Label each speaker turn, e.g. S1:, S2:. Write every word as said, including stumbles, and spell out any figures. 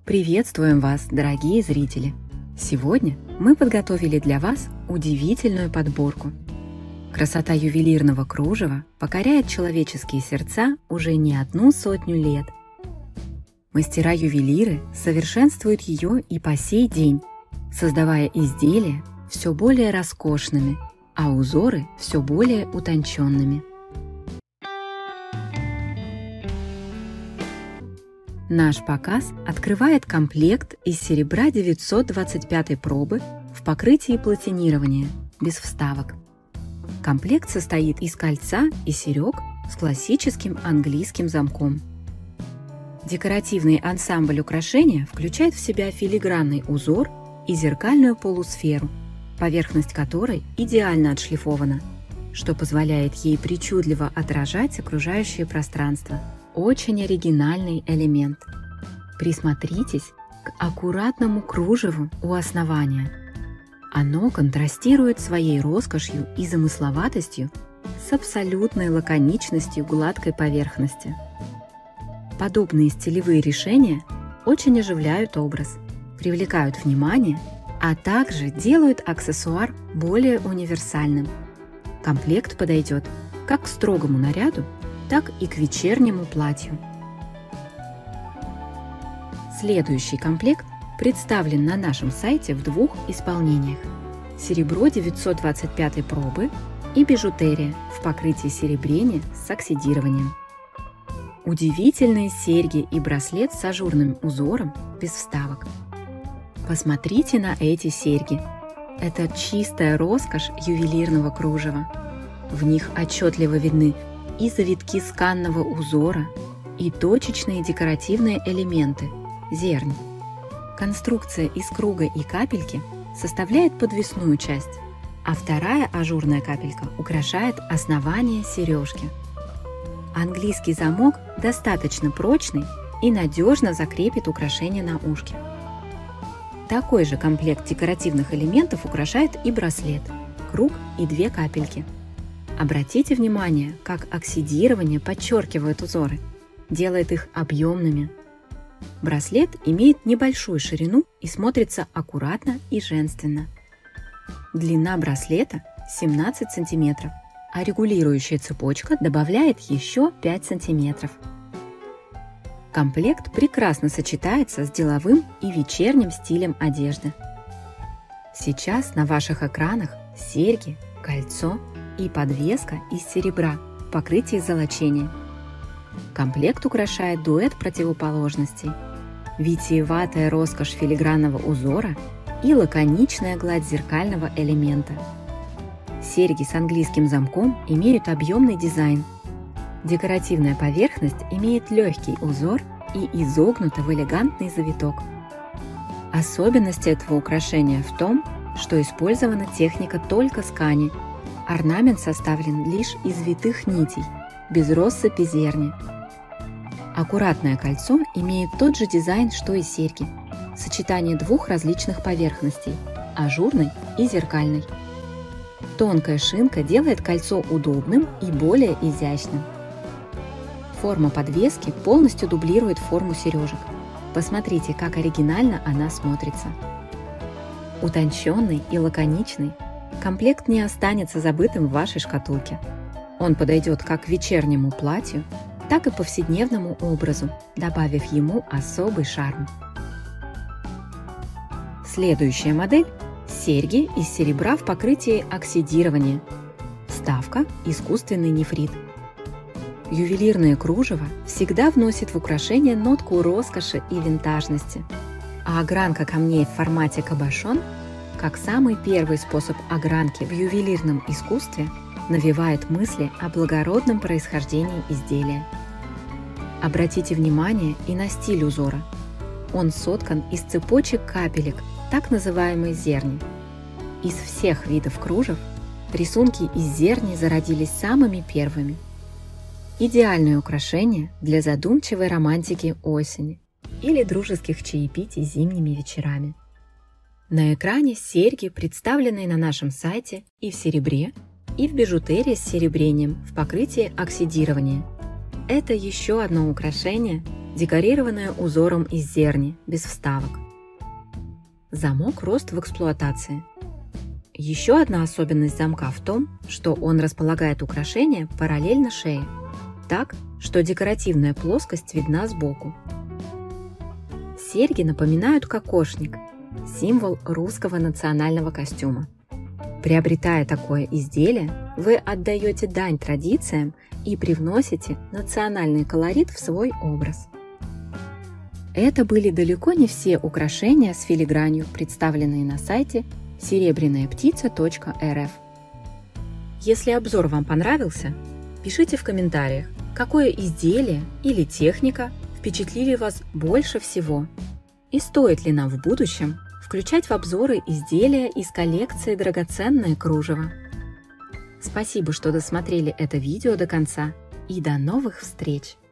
S1: Приветствуем вас, дорогие зрители! Сегодня мы подготовили для вас удивительную подборку. Красота ювелирного кружева покоряет человеческие сердца уже не одну сотню лет. Мастера-ювелиры совершенствуют ее и по сей день, создавая изделия все более роскошными, а узоры все более утонченными. Наш показ открывает комплект из серебра девятьсот двадцать пятой пробы в покрытии платинирования, без вставок. Комплект состоит из кольца и серег с классическим английским замком. Декоративный ансамбль украшения включает в себя филигранный узор и зеркальную полусферу, поверхность которой идеально отшлифована, что позволяет ей причудливо отражать окружающее пространство. Очень оригинальный элемент. Присмотритесь к аккуратному кружеву у основания. Оно контрастирует своей роскошью и замысловатостью с абсолютной лаконичностью гладкой поверхности. Подобные стилевые решения очень оживляют образ, привлекают внимание, а также делают аксессуар более универсальным. Комплект подойдет как к строгому наряду, так и к вечернему платью. Следующий комплект представлен на нашем сайте в двух исполнениях: серебро девятьсот двадцать пятой пробы и бижутерия в покрытии серебрения с оксидированием. Удивительные серьги и браслет с ажурным узором без вставок. Посмотрите на эти серьги. Это чистая роскошь ювелирного кружева. В них отчетливо видны и завитки сканного узора, и точечные декоративные элементы – зернь. Конструкция из круга и капельки составляет подвесную часть, а вторая ажурная капелька украшает основание сережки. Английский замок достаточно прочный и надежно закрепит украшение на ушке. Такой же комплект декоративных элементов украшает и браслет, круг и две капельки. Обратите внимание, как оксидирование подчеркивает узоры, делает их объемными. Браслет имеет небольшую ширину и смотрится аккуратно и женственно. Длина браслета семнадцать сантиметров, а регулирующая цепочка добавляет еще пять сантиметров. Комплект прекрасно сочетается с деловым и вечерним стилем одежды. Сейчас на ваших экранах серьги, кольцо и подвеска из серебра в покрытии золочения. Комплект украшает дуэт противоположностей: витиеватая роскошь филигранного узора и лаконичная гладь зеркального элемента. Серьги с английским замком имеют объемный дизайн. Декоративная поверхность имеет легкий узор и изогнута в элегантный завиток. Особенность этого украшения в том, что использована техника только ткани. Орнамент составлен лишь из витых нитей, без россыпи зерни. Аккуратное кольцо имеет тот же дизайн, что и серьги. Сочетание двух различных поверхностей – ажурной и зеркальной. Тонкая шинка делает кольцо удобным и более изящным. Форма подвески полностью дублирует форму сережек. Посмотрите, как оригинально она смотрится. Утонченный и лаконичный, комплект не останется забытым в вашей шкатулке. Он подойдет как к вечернему платью, так и повседневному образу, добавив ему особый шарм. Следующая модель – серьги из серебра в покрытии оксидирования. Вставка – искусственный нефрит. Ювелирное кружево всегда вносит в украшение нотку роскоши и винтажности, а огранка камней в формате кабошон, как самый первый способ огранки в ювелирном искусстве, навевает мысли о благородном происхождении изделия. Обратите внимание и на стиль узора. Он соткан из цепочек капелек, так называемой зерни. Из всех видов кружев рисунки из зерни зародились самыми первыми. Идеальное украшение для задумчивой романтики осени или дружеских чаепитий зимними вечерами. На экране серьги, представленные на нашем сайте и в серебре, и в бижутерии с серебрением в покрытии оксидирования. Это еще одно украшение, декорированная узором из зерни, без вставок. Замок рост в эксплуатации. Еще одна особенность замка в том, что он располагает украшение параллельно шее, так, что декоративная плоскость видна сбоку. Серьги напоминают кокошник, символ русского национального костюма. Приобретая такое изделие, вы отдаете дань традициям и привносите национальный колорит в свой образ. Это были далеко не все украшения с филигранью, представленные на сайте серебряная птица точка эр эф. Если обзор вам понравился, пишите в комментариях, какое изделие или техника впечатлили вас больше всего и стоит ли нам в будущем включать в обзоры изделия из коллекции драгоценное кружево. Спасибо, что досмотрели это видео до конца, и до новых встреч!